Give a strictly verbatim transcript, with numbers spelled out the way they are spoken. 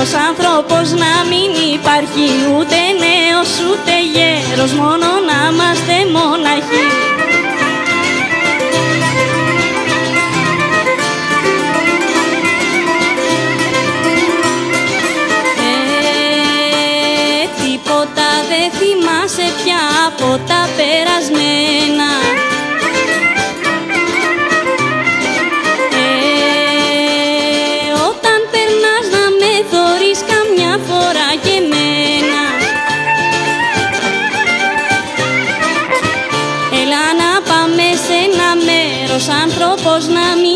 μέρος άνθρωπος να μην υπάρχει, ούτε νέος ούτε γέρος, μόνο να είμαστε μοναχοί. Ε, τίποτα δεν θυμάσαι πια από τα περασμένα. Φορά και μένα. Έλα να πάμε σε ένα μέρος άνθρωπος να μην